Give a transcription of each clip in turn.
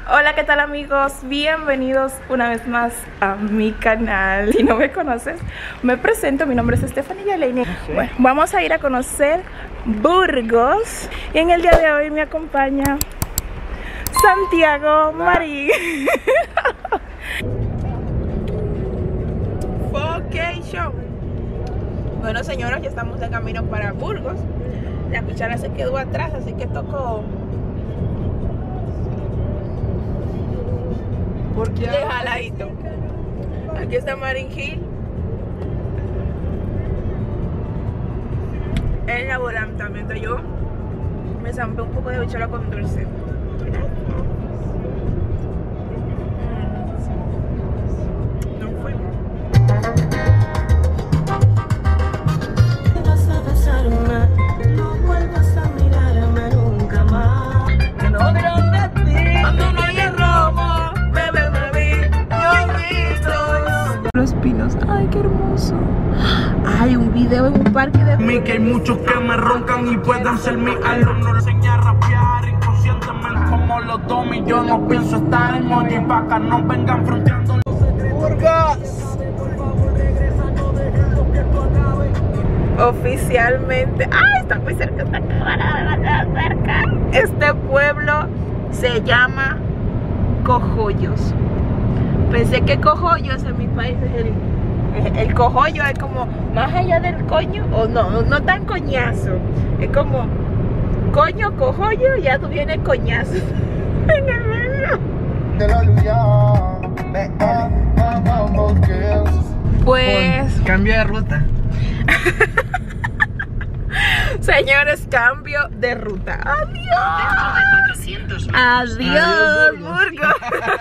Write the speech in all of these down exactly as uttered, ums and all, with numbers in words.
Hola, ¿qué tal amigos? Bienvenidos una vez más a mi canal. Si no me conoces, me presento, mi nombre es Stephanie Yaleini. Sí. Bueno, vamos a ir a conocer Burgos y en el día de hoy me acompaña Santiago Marín. Focation. Bueno, señoras, ya estamos de camino para Burgos. La cuchara se quedó atrás, así que tocó de jaladito. Aquí está Marine Hill. El laborante, mientras yo me zampé un poco de bichola con dulce. No fuimos. Vas a besarme, no vuelvas a mirarme nunca más. No de dónde ti, cuando no hay robo, bebé me vi, yo visto los pinos. Ay, qué hermoso. Hay un video en un parque de mí que hay muchos que me roncan y pueden ser mi alumno. Enseña a rapear inconscientemente como los domis. Yo no pienso estar en moji pa' acá no vengan fronteando los Burgos. Oficialmente, ¡ay! Está muy cerca, está demasiado cerca. Este pueblo se llama Cojollos. Pensé que Cojollos en mi país es el, el cojollo es como más allá del coño, o no, no tan coñazo. Es como coño, cojollo, ya tú vienes coñazo en el medio. Pues Pon, cambio de ruta. Señores, cambio de ruta. Adiós. Adiós, Adiós Burgos.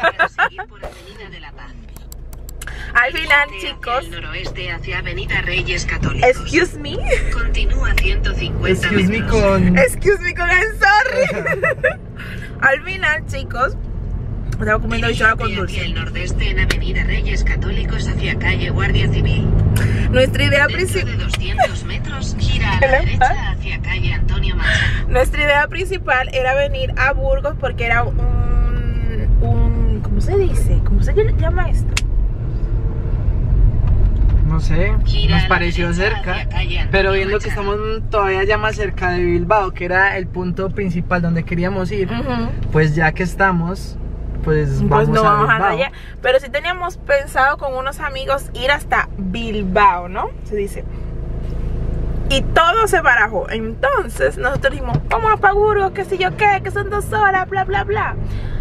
Al final, chicos. El noroeste hacia Avenida Reyes Católicos. Excuse me. Continúa ciento cincuenta Excuse me metros. con. Excuse me con el sorry. Al final, chicos. Estaba comiendo bichola con dulce. Hacia el nordeste en Avenida Reyes Católicos hacia calle Guardia Civil. Nuestra idea Dentro principal. de doscientos metros, gira a la derecha hacia calle Antonio Machado. Nuestra idea principal era venir a Burgos porque era un, un ¿cómo se dice? ¿Cómo se llama esto? No sé, Gira nos a la pareció derecha cerca, hacia calle Antonio pero viendo que Machado. estamos todavía ya más cerca de Bilbao, que era el punto principal donde queríamos ir, Uh-huh. pues ya que estamos, pues vamos Pues no a vamos a Bilbao. allá. Pero sí teníamos pensado con unos amigos ir hasta Bilbao, ¿no? Se dice. Y todo se barajó. Entonces nosotros dijimos, vamos a pa' Burgos, que si yo qué, que son dos horas, bla, bla, bla.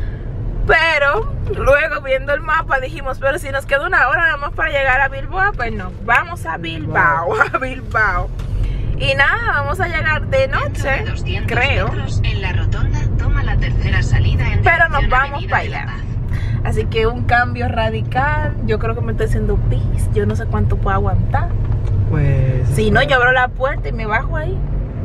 Pero luego viendo el mapa dijimos, pero si nos queda una hora nada más para llegar a Bilbao, pues no, vamos a Bilbao, a Bilbao. Y nada, vamos a llegar de noche, creo. En la rotonda toma la tercera salida en Pero nos dirección vamos Avenida para de la allá. Paz. Así que un cambio radical. Yo creo que me estoy haciendo pis. Yo no sé cuánto puedo aguantar. Pues. Si no, yo abro la puerta y me bajo ahí.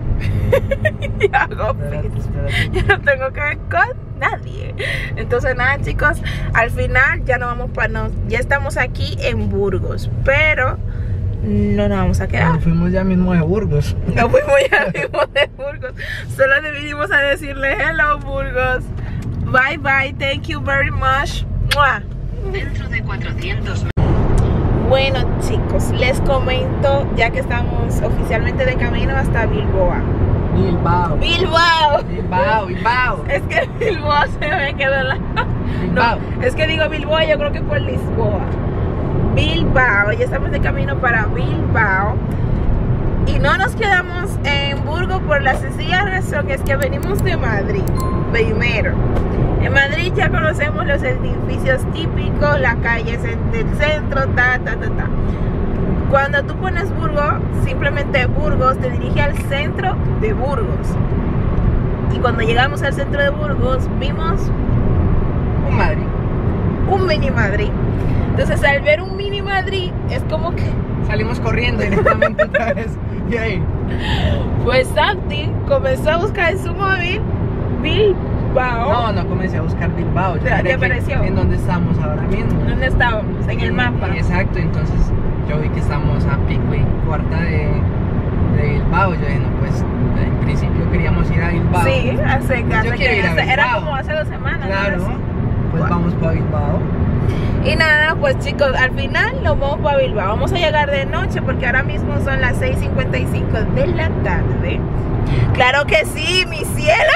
Y hago Espérate, pis. espérate. Yo no tengo que ver con nadie. Entonces nada, chicos, al final ya no vamos para no, ya estamos aquí en Burgos, pero no nos vamos a quedar. Nos fuimos ya mismo de Burgos. No fuimos ya mismo de Burgos. Solo vinimos a decirle hello Burgos. Bye bye, thank you very much. ¡Mua! Dentro de cuatrocientos metros. Bueno, chicos, les comento ya que estamos oficialmente de camino hasta Bilbao. Bilbao. Bilbao. Bilbao, Bilbao. Es que Bilbao se me quedó en la... Bilbao. No, es que digo Bilbao, yo creo que por Lisboa. Bilbao, ya estamos de camino para Bilbao. Y no nos quedamos en Burgos por la sencilla razón es que venimos de Madrid primero. En Madrid ya conocemos los edificios típicos, las calles del centro, ta, ta, ta, ta. Cuando tú pones Burgos, simplemente Burgos te dirige al centro de Burgos. Y cuando llegamos al centro de Burgos, vimos Un Madrid. un mini Madrid. Entonces al ver un mini Madrid, es como que... Salimos corriendo directamente otra vez. Y ahí. Pues Santi comenzó a buscar en su móvil Bilbao. No, no comencé a buscar Bilbao. Yo ¿Te- miré te que- apareció? En donde estamos ahora mismo. ¿Dónde estábamos? En el mapa. Exacto, entonces yo vi que estamos a pico y cuarta de, de Bilbao. Yo dije, no, pues en principio queríamos ir a Bilbao. Sí, hace, hace, Yo quiero ir a hace- era Bilbao. como hace dos semanas. Claro. ¿no? pues vamos para Bilbao. Y nada, pues chicos, al final nos vamos para Bilbao. Vamos a llegar de noche porque ahora mismo son las seis cincuenta y cinco de la tarde. Claro que sí, mi cielo.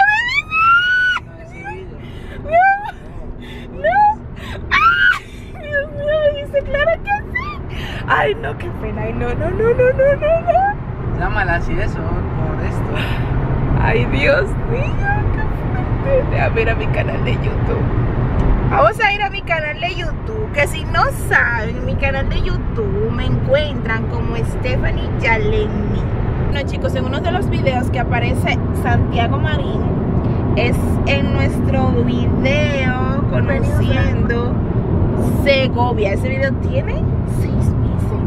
No, no. Ay, Dios mío, dice, claro que sí. Ay, no, qué pena. Ay, no, no, no, no, no, no, no. Llámala así eso, por esto. Ay, Dios mío, qué fuerte. A ver a mi canal de YouTube. Vamos a ir a mi canal de YouTube, que si no saben, mi canal de YouTube me encuentran como Stephanie Yaleni. Bueno chicos, en uno de los videos que aparece Santiago Marín es en nuestro video conociendo Segovia. Ese video tiene seis meses.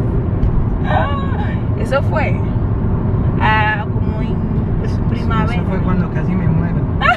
Eso fue ah, como en primavera. Eso fue cuando casi me muero.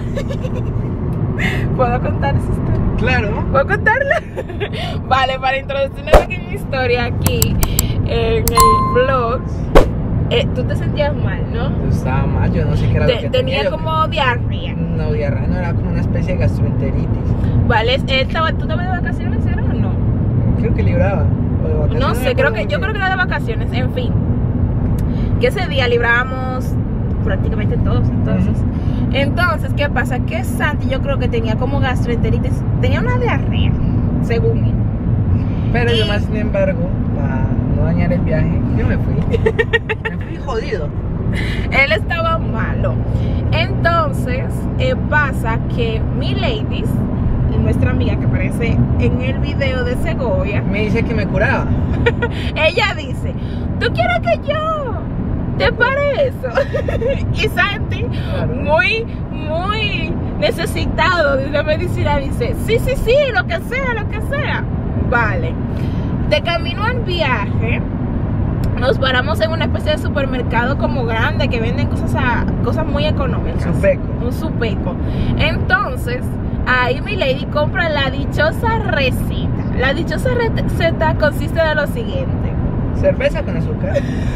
¿Puedo contar esa historia? Claro. ¿Puedo contarla? Vale, para introducir una pequeña historia aquí en el vlog. Eh, tú te sentías mal, ¿no? Yo estaba mal, yo no sé qué era Te, lo que tenía tenía. como diarrea. No, diarrea no, era como una especie de gastroenteritis. Vale, él estaba, ¿tú estabas de vacaciones ¿era o no? Creo que libraba. O de vacaciones, No sé, me creo acuerdo que, yo bien. creo que era de vacaciones, en fin. Que ese día librábamos prácticamente todos, entonces. Uh-huh. Entonces, ¿qué pasa? Que Santi yo creo que tenía como gastroenteritis, tenía una diarrea, según él. Pero y... yo más, sin embargo, para no dañar el viaje, yo me fui. Me fui jodido. Él estaba malo. Entonces, eh, pasa que mi ladies, nuestra amiga que aparece en el video de Segovia, me dice que me curaba. Ella dice, ¿tú quieres que yo te pare eso? Y Santi, claro, muy, muy necesitado de la medicina, dice, sí, sí, sí, lo que sea, lo que sea. Vale. De camino al viaje, nos paramos en una especie de supermercado como grande que venden cosas, a, cosas muy económicas. Un supeco. Un supeco. Entonces, ahí mi lady compra la dichosa receta. La dichosa receta consiste de lo siguiente. Cerveza con azúcar.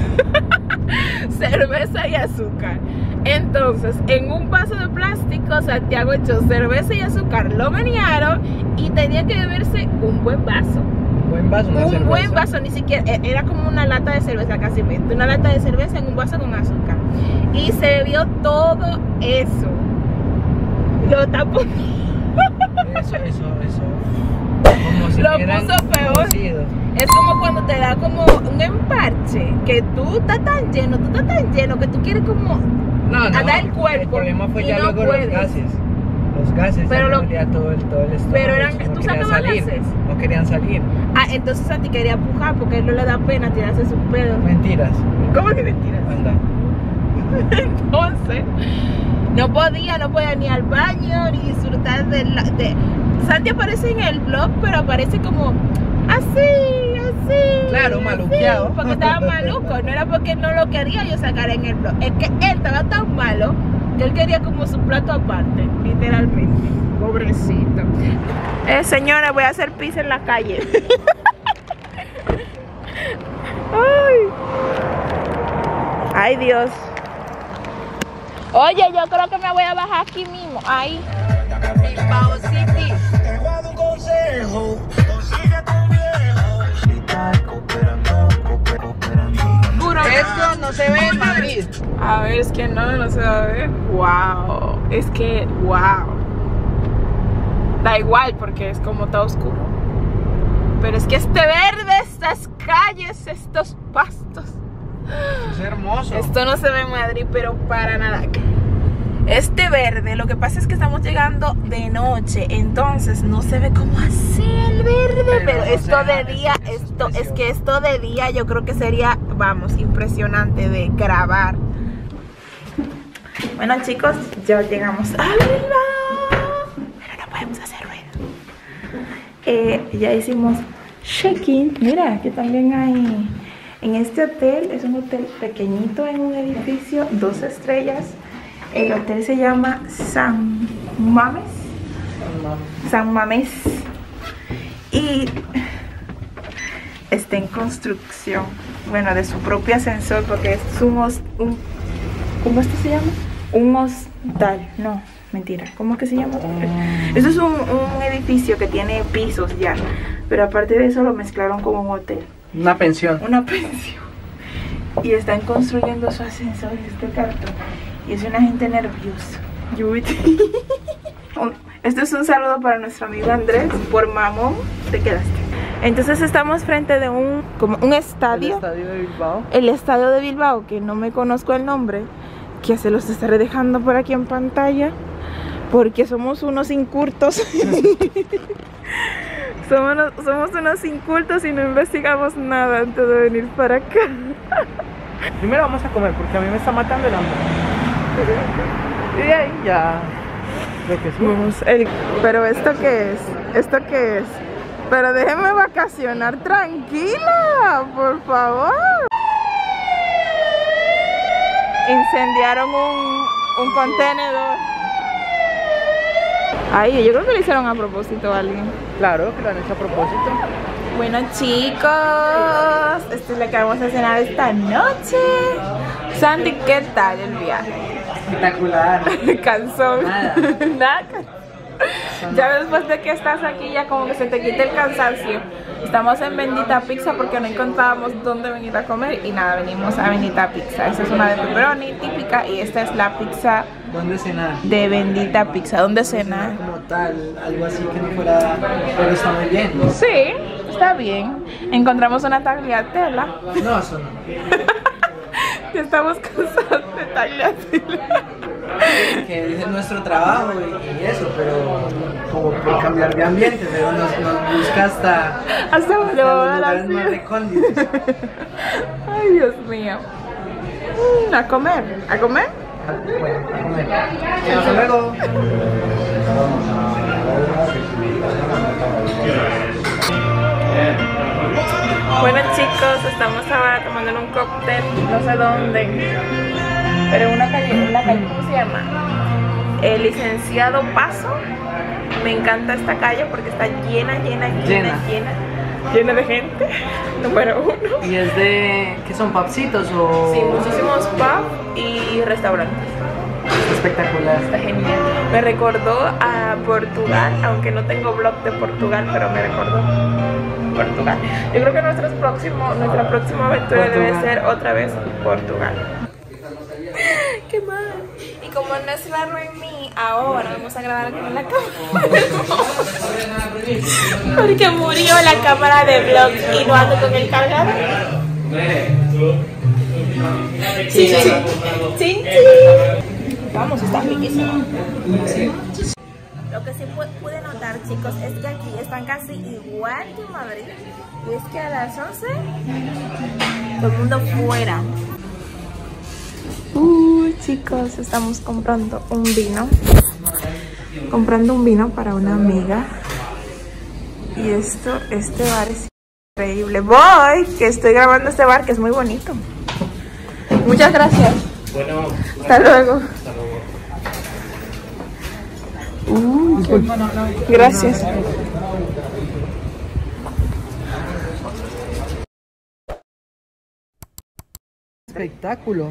Cerveza y azúcar. Entonces, en un vaso de plástico, Santiago echó cerveza y azúcar, lo menearon y tenía que beberse un buen vaso. Un buen vaso, una Un cerveza. buen vaso, ni siquiera, era como una lata de cerveza casi, una lata de cerveza en un vaso con azúcar. Y se bebió todo eso. Lo tapó. Eso, eso, eso. Como si lo hubieran puso peor. cocido. Es como cuando te da como un emparche, que tú estás tan lleno, tú estás tan lleno que tú quieres como no, no, a dar el cuerpo. El problema fue ya no luego puedes. los gases. Los gases, pero ya lo, me todo el, todo el estómago. Pero eran, no ¿tú querían sacabas salir, gases? No querían salir. Ah, entonces Santi quería pujar porque a él no le da pena tirarse sus pedos. Mentiras. ¿Cómo que mentiras? Anda. Entonces, no podía, no podía ni al baño ni disfrutar de la... De... Santi aparece en el vlog, pero aparece como así, así. Claro, maluqueado. Así, porque estaba maluco, no era porque no lo quería yo sacar en el vlog. Es que él estaba tan malo que él quería como su plato aparte, literalmente. Pobrecito. Eh, señora, voy a hacer pis en la calle. Ay. Ay, Dios. Oye, yo creo que me voy a bajar aquí mismo. Ahí. Bilbao City. Te voy a dar un consejo. Consigue tu viejo. Esto no se ve en Madrid. A ver, es que no, no se va a ver. Wow. Es que, wow. Da igual porque es como todo oscuro. Pero es que este verde, estas calles, estos pastos. Es hermoso. Esto no se ve en Madrid, pero para nada. Este verde, lo que pasa es que estamos llegando de noche, entonces no se ve como así el verde, pero, pero esto de día, es, esto es que esto de día yo creo que sería, vamos, impresionante de grabar. Bueno chicos, ya llegamos a Bilbao, pero no podemos hacer ruido. Eh, ya hicimos check-in, mira, que también hay en este hotel, es un hotel pequeñito en un edificio, dos estrellas. El hotel se llama San Mames. San Mames. Y está en construcción. Bueno, de su propio ascensor, porque es un, un ¿cómo esto se llama? Un hostal. No, mentira, ¿cómo que se llama? Mm. Eso es un, un edificio que tiene pisos ya, pero aparte de eso lo mezclaron con un hotel. Una pensión. Una pensión. Y están construyendo su ascensor de este cartón. Y es una gente nerviosa. Este es un saludo para nuestro amigo Andrés. Por mamón te quedaste. Entonces estamos frente de un, como un estadio. El estadio de Bilbao. El estadio de Bilbao, que no me conozco el nombre, que se los estaré dejando por aquí en pantalla, porque somos unos incurtos. somos, somos unos incultos y no investigamos nada antes de venir para acá. Primero vamos a comer porque a mí me está matando el hambre. Y de ahí ya lo que Vamos, el, pero ¿esto qué es? ¿Esto qué es? Pero déjeme vacacionar tranquila, por favor. Incendiaron un, un contenedor. Ay, yo creo que lo hicieron a propósito a alguien. Claro, que lo han hecho a propósito. Bueno, chicos, esto es lo que vamos a cenar esta noche. Sandy, ¿qué tal el viaje? Espectacular. Cansón. Nada. Nada. Ya después de que estás aquí ya como que se te quita el cansancio. Estamos en Bendita Pizza porque no encontrábamos dónde venir a comer y nada, venimos a Bendita Pizza. Esta es una de pepperoni típica y esta es la pizza. ¿Dónde cenar? De Bendita Pizza. ¿Dónde cenar? Como tal, algo así que no fuera, pero está muy bien. Sí, está bien. Encontramos una tagliatella. No, eso no. Estamos cansados de tagliatella. Que es nuestro trabajo y, y eso, pero como por cambiar de ambiente, pero nos, nos busca hasta, hasta, hasta los lugares la más recónditos. Ay, Dios mío. Mm, a comer, ¿a comer? Bueno, a comer. Hasta luego. Bueno, chicos, estamos ahora tomando un cóctel, no sé dónde, pero en una calle, en la calle, ¿cómo se llama? El Licenciado Paso. Me encanta esta calle porque está llena, llena, llena, llena, llena, llena de gente. Número uno. ¿Y es de qué son, pubcitos o...? Sí, muchísimos pubs y restaurantes. Espectacular. Está genial. Me recordó a Portugal, aunque no tengo blog de Portugal, pero me recordó Portugal. Yo creo que nuestro próximo, nuestra próxima aventura Portugal. Debe ser otra vez Portugal. ¡Qué mal! Y como no es la Remy, ahora vamos a grabar con la cámara. Porque murió la cámara de vlog y no ando con el cargador. ¡Chin, chin! ¡Chin, chin! Vamos, está riquísimo. Lo que sí pude notar, chicos, es que aquí están casi igual que en Madrid. Y es que a las once todo el mundo fuera. Uh, chicos, estamos comprando un vino. Comprando un vino para una amiga. Y esto, este bar es increíble. Voy, que estoy grabando este bar que es muy bonito. Muchas gracias. Bueno, hasta luego. Hasta luego. Uh, Disculpa, no, no. Gracias. Espectáculo.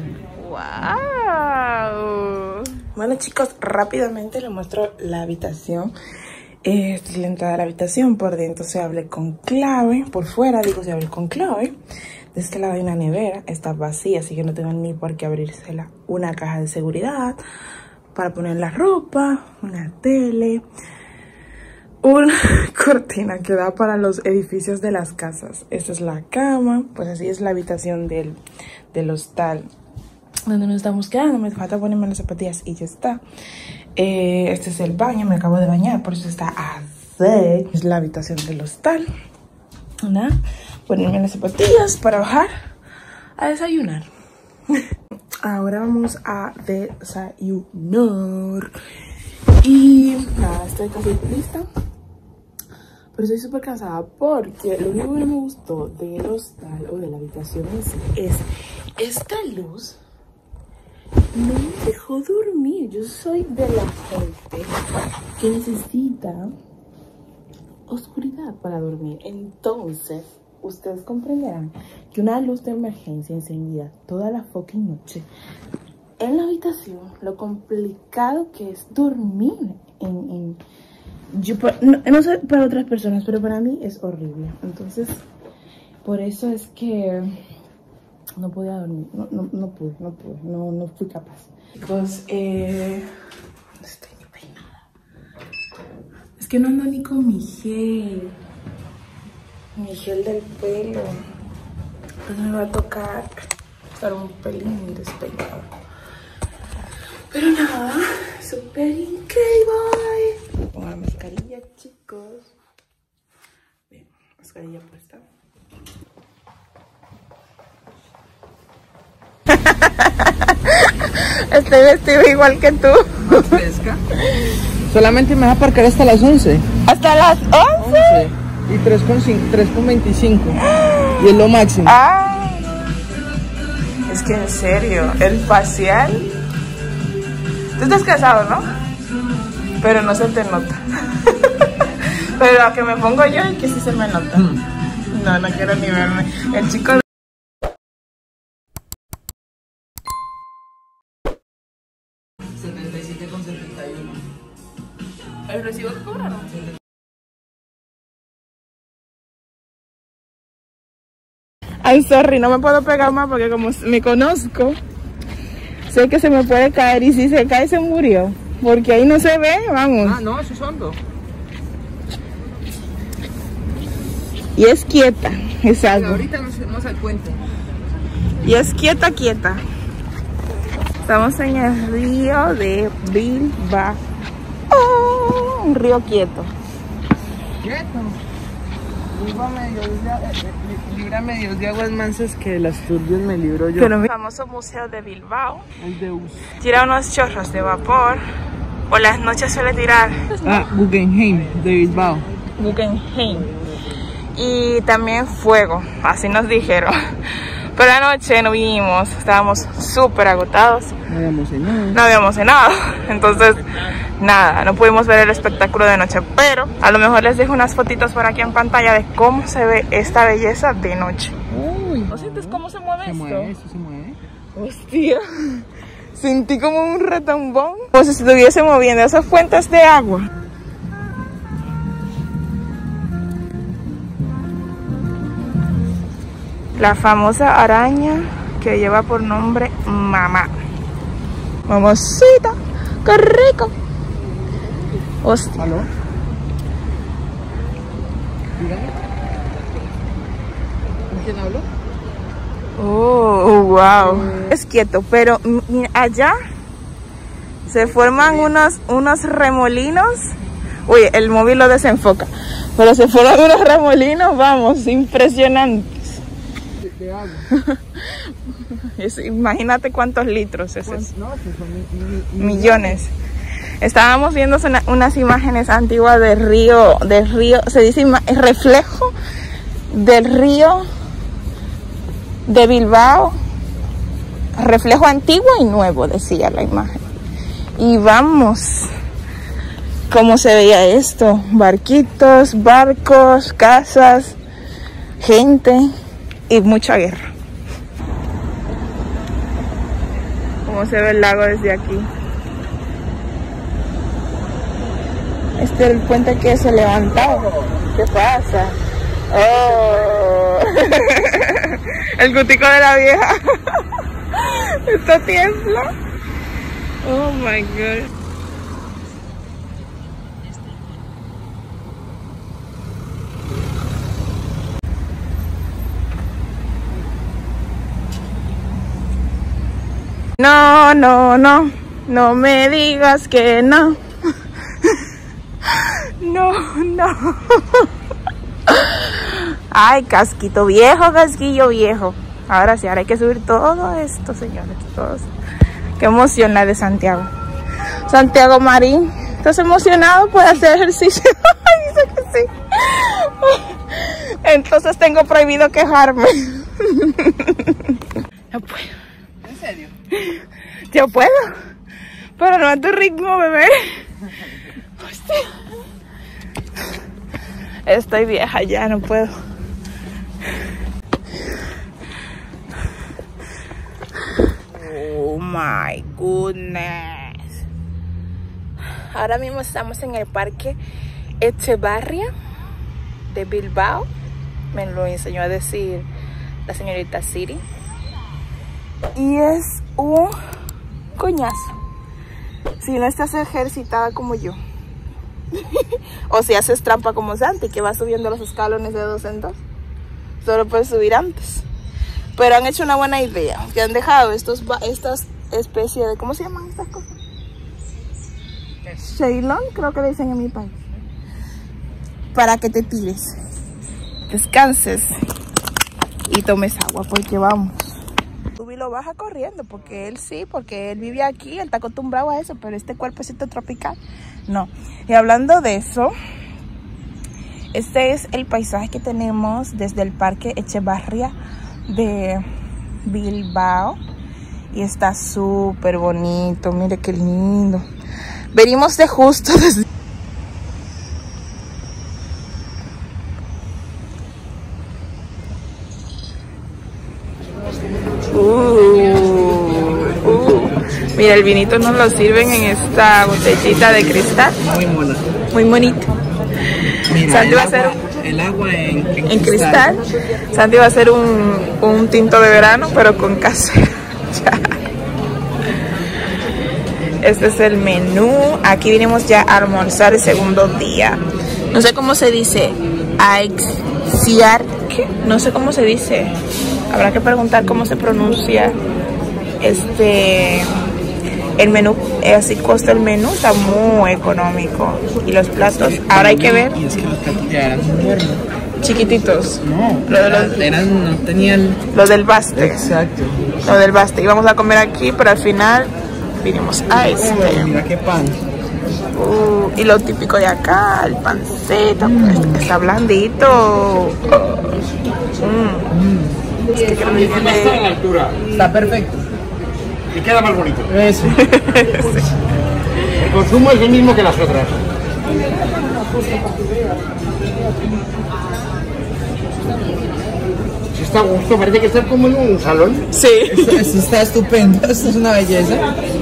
Wow. Bueno, chicos, rápidamente les muestro la habitación. Esta es la entrada de la habitación. Por dentro se abre con clave. Por fuera, digo, se abre con clave. De este lado hay una nevera. Está vacía, así que no tengo ni por qué abrírsela. Una caja de seguridad para poner la ropa. Una tele. Una cortina que da para los edificios de las casas. Esta es la cama. Pues así es la habitación del, del hostal donde nos estamos quedando. Me falta ponerme las zapatillas y ya está. Eh, este es el baño. Me acabo de bañar, por eso está así. Es la habitación del hostal. ¿Nada? Ponerme las zapatillas para bajar a desayunar. Ahora vamos a desayunar. Y nada, estoy casi lista. Pero estoy súper cansada porque lo único que no me gustó del hostal o de la habitación en sí es esta luz. No me dejó dormir. Yo soy de la gente que necesita oscuridad para dormir. Entonces, ustedes comprenderán que una luz de emergencia encendida toda la fucking noche en la habitación, lo complicado que es dormir en... en yo, no, no sé para otras personas, pero para mí es horrible. Entonces, por eso es que no podía dormir. No, no, no pude, no pude, no, no fui capaz. Chicos, eh, no estoy ni peinada. Es que no ando ni con mi gel. Mi gel del pelo. Pues me va a tocar estar un pelín despeinado. Pero nada, súper increíble. Con la mascarilla, chicos. Bien, mascarilla puesta. Estoy vestido igual que tú. Más fresca. Solamente me vas a aparcar hasta las once. ¿Hasta las once? Y tres con veinticinco. Y es lo máximo. Ay, es que en serio, el facial. Tú estás casado, ¿no? Pero no se te nota. Pero a que me pongo yo y que sí se me nota. Mm. No, no quiero ni verme. El chico. setenta y siete con setenta y uno. ¿El recibo que cobraron? Ay, sorry, no me puedo pegar más porque como me conozco, sé que se me puede caer y si se cae se murió. Porque ahí no se ve, vamos. Ah, no, eso es hondo. Y es quieta, exacto. Ahorita nos vamos al puente. Y es quieta, quieta. Estamos en el río de Bilbao. Oh, un río quieto. Quieto. Líbrame Dios de, líbrame Dios de aguas mansas que de las turbias me libro yo. El famoso museo de Bilbao. El Deus. Tira unos chorros de vapor. Por las noches suele tirar. Ah, Guggenheim de Bilbao. Guggenheim. Y también fuego, así nos dijeron. Pero anoche no vinimos, estábamos súper agotados. No habíamos cenado. No habíamos cenado. Entonces, nada, no pudimos ver el espectáculo de noche. Pero a lo mejor les dejo unas fotitos por aquí en pantalla de cómo se ve esta belleza de noche. Uy, ¿No sientes cómo se mueve se esto? mueve, esto se mueve. Hostia, sentí como un retumbón. Como si se estuviese moviendo esas fuentes de agua. La famosa araña que lleva por nombre Mamá. Mamacita, qué rico. Hostia. ¿Aló? Dígame. ¿Con quién hablo? Oh, wow. Es quieto, pero allá se forman unos, unos remolinos. Uy, el móvil lo desenfoca. Pero se forman unos remolinos, vamos, impresionantes. De agua. Es, imagínate cuántos litros es eso. No, pues son mi, mi, Millones. Estábamos viendo una, unas imágenes antiguas del río, del río, se dice reflejo del río de Bilbao, reflejo antiguo y nuevo, decía la imagen. Y vamos, cómo se veía esto, barquitos, barcos, casas, gente y mucha guerra. Cómo se ve el lago desde aquí. Este es el puente que se levantaba. ¿Qué pasa? Oh. El gutico de la vieja. Esto tiembla. Oh my god. No, no, no. No me digas que no. No, no. Ay, casquito viejo, casquillo viejo. Ahora sí, ahora hay que subir todo esto, señores. Todos. Qué emoción la de Santiago. Santiago Marín. ¿Estás emocionado? ¿Puedes hacer ejercicio? Dice que sí. Entonces tengo prohibido quejarme. No puedo. ¿En serio? Yo puedo. Pero no a tu ritmo, bebé. Hostia. Estoy vieja ya, no puedo. Oh my my goodness. Ahora mismo estamos en el Parque Echevarria de Bilbao. Me lo enseñó a decir la señorita Siri. Y es un coñazo si no estás ejercitada como yo. O si haces trampa como Santi, que va subiendo los escalones de dos en dos. Solo puedes subir antes. Pero han hecho una buena idea, que han dejado estos, estas especies de, ¿cómo se llaman estas cosas? Ceylon, creo que le dicen en mi país. Para que te tires, descanses y tomes agua, porque vamos. Tubi lo baja corriendo, porque él sí, porque él vive aquí, él está acostumbrado a eso, pero este cuerpecito tropical, no. Y hablando de eso, este es el paisaje que tenemos desde el Parque Echevarria de Bilbao. Y está súper bonito, mire qué lindo. Venimos de justo desde... Uh, uh. Mira, el vinito nos lo sirven en esta botellita de cristal. Muy mona. Muy bonito. Mira, Santi el, va a hacer, agua, el agua en, en, en cristal. cristal. Santi va a hacer un, un tinto de verano, pero con casera. Este es el menú. Aquí vinimos ya a almorzar el segundo día. No sé cómo se dice. Aixiarque. No sé cómo se dice. Habrá que preguntar cómo se pronuncia. Este... El menú, así costa el menú, está muy económico. Y los platos, ahora hay que ver. Y es que los platos ya eran buenos. Chiquititos. No, lo de los, eran, no tenían... Lo del baste. Exacto. Lo del baste. Íbamos a comer aquí, pero al final vinimos a este. Mira qué pan. Uh, y lo típico de acá, el panceta, pues, está blandito. Mm. Es que creo que tiene... Está a la altura. Está perfecto. Y queda más bonito. Eso. Sí. El consumo es el mismo que las otras. Está a gusto, parece que está como en un salón. Sí. Esto, esto está estupendo, esto es una belleza.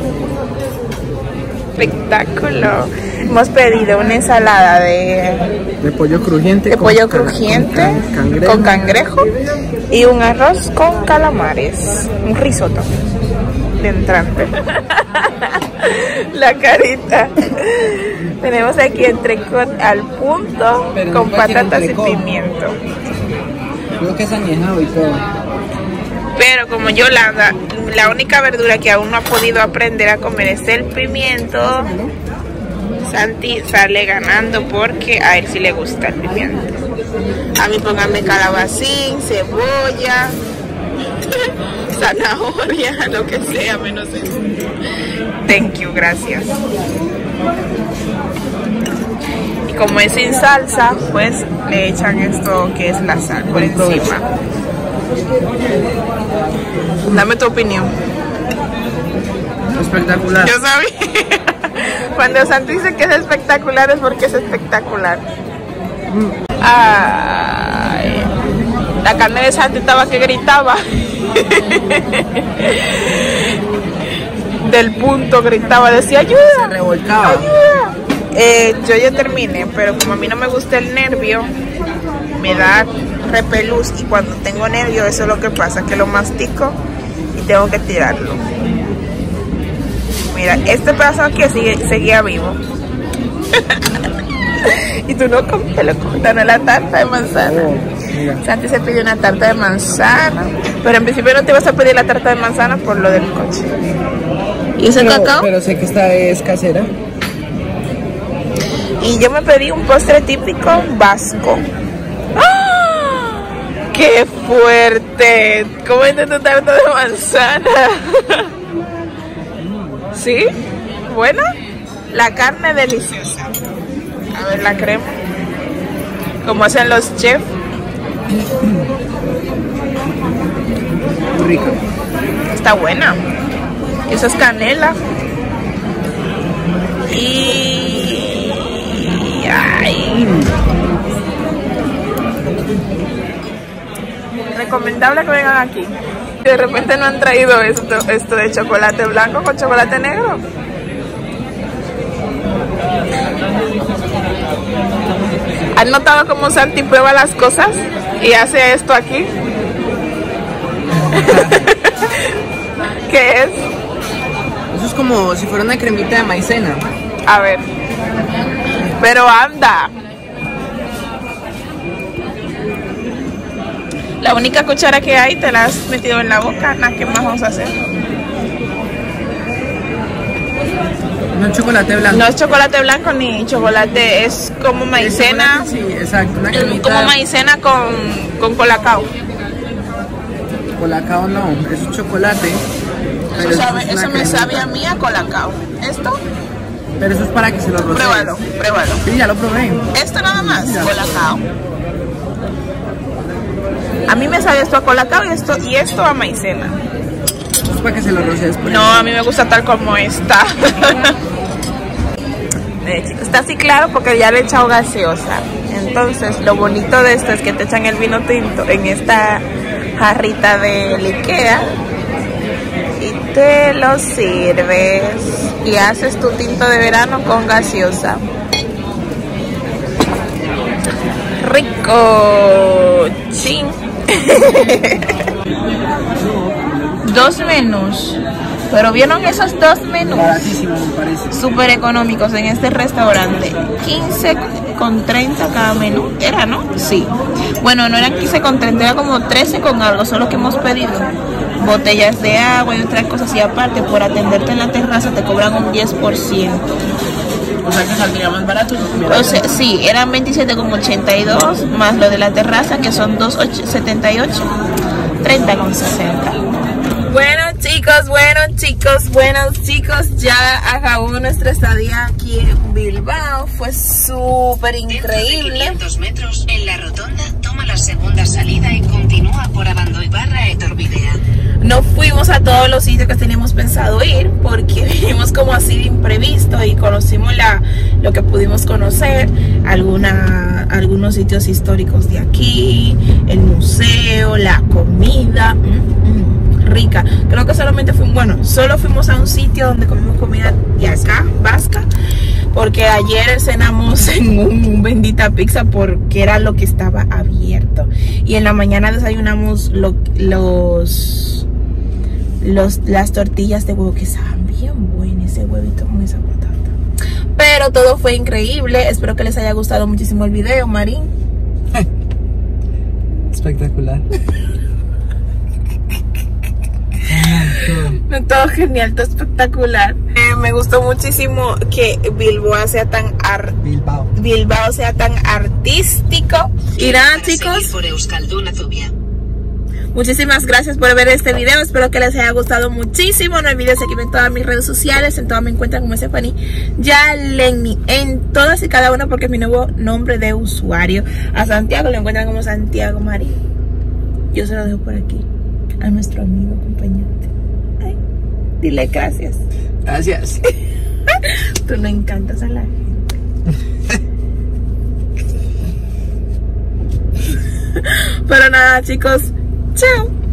Espectáculo. Hemos pedido una ensalada de, De pollo crujiente. de con pollo can- crujiente con can- cangrejo. con cangrejo y un arroz con calamares. Un risotto de entrante. La carita. Tenemos aquí entrecot al punto, Pero con no cualquier patatas y entrecot. pimiento. Creo que es añejado y todo. Pero como Yolanda, la única verdura que aún no ha podido aprender a comer es el pimiento. Santi sale ganando porque a él sí le gusta el pimiento. A mí pónganme calabacín, cebolla, zanahoria, lo que sea, menos eso. Thank you, gracias. Y como es sin salsa, pues le echan esto que es la sal por encima. Dame tu opinión. Espectacular. Yo sabía. Cuando Santi dice que es espectacular es porque es espectacular. Ay, la carne de Santi estaba que gritaba. Del punto gritaba, decía ayuda. Se revolcaba. Ayuda. Eh, yo ya terminé, pero como a mí no me gusta el nervio, me da repelús y cuando tengo nervio eso es lo que pasa, que lo mastico y tengo que tirarlo. Mira, este pedazo aquí sigue, seguía vivo. Y tú no comiste, lo comiste la tarta de manzana. Oh, Santi se pidió una tarta de manzana, pero en principio no te ibas a pedir la tarta de manzana por lo del coche. ¿Y ese pero, cacao? pero sé que esta es casera. Y yo me pedí un postre típico vasco. ¡Ah! ¡Qué fuerte! Cómete tu tarta de manzana. ¿Sí? ¿Buena? La carne deliciosa. A ver la crema. Como hacen los chefs. Muy rica. Está buena. Eso es canela. Y... ay. Recomendable que vengan aquí. De repente no han traído esto, esto de chocolate blanco con chocolate negro. ¿Han notado cómo Santi prueba las cosas y hace esto aquí? ¿Qué es? Eso es como si fuera una cremita de maicena. A ver. Pero anda. La única cuchara que hay te la has metido en la boca. Nada, ¿qué más vamos a hacer? No es chocolate blanco. No es chocolate blanco ni chocolate, es como maicena. Sí, exacto. Una cremita. Como maicena con, con colacao. Colacao no, eso es chocolate. Pero Eso, sabe, es una eso me cremita. sabe a mí a colacao. ¿Esto? Pero eso es para que se lo rocees. Pruébalo, pruébalo. Sí, ya lo probé. Esto nada más, colacao. A mí me sabe esto a colacao y esto, y esto a maicena. Eso es para que se lo rocees. por No, ejemplo. a mí me gusta tal como está. Está así claro porque ya le he echado gaseosa. Entonces lo bonito de esto es que te echan el vino tinto en esta jarrita de Ikea y te lo sirves y haces tu tinto de verano con gaseosa. Rico. Chin. Dos menús. Pero vieron esos dos menús Baratísimo, me parece. súper económicos en este restaurante. quince con treinta cada menú. ¿Era, no? Sí. Bueno, no eran quince con treinta, era como trece con algo. Solo que hemos pedido botellas de agua y otras cosas. Y aparte, por atenderte en la terraza te cobran un diez por ciento. O sea que saldría más barato. O sea, sí, eran veintisiete con ochenta y dos más lo de la terraza que son dos setenta y ocho, treinta con sesenta. Bueno chicos, bueno chicos, buenos chicos, ya acabó nuestra estadía aquí en Bilbao. Fue súper increíble. quinientos metros en la rotonda, toma la segunda salida y continúa por Abandoibarra Etorbidea. No fuimos a todos los sitios que teníamos pensado ir porque vinimos como así de imprevisto y conocimos la, lo que pudimos conocer, alguna, algunos sitios históricos de aquí, el museo, la comida, mm, mm, rica. Creo que solamente fuimos, bueno, solo fuimos a un sitio donde comimos comida de acá, vasca, porque ayer cenamos en un bendita pizza porque era lo que estaba abierto. Y en la mañana desayunamos lo, los... Los, las tortillas de huevo que estaban bien buenas, ese huevito con esa patata. Pero todo fue increíble. Espero que les haya gustado muchísimo el video, Marín. Espectacular. Todo genial, todo espectacular. Eh, me gustó muchísimo que Bilbao sea tan ar Bilbao. Bilbao sea tan artístico. Y nada, chicos. Por Euskalduna Zubia. Muchísimas gracias por ver este video, espero que les haya gustado muchísimo. No olviden seguirme en todas mis redes sociales, en todas me encuentran como Stephanie Yaleni, en todas y cada una porque es mi nuevo nombre de usuario. A Santiago lo encuentran como Santiago Mari. Yo se lo dejo por aquí, a nuestro amigo acompañante. Ay, dile gracias. Gracias. Tú no encantas a la gente. Pero nada chicos, chao.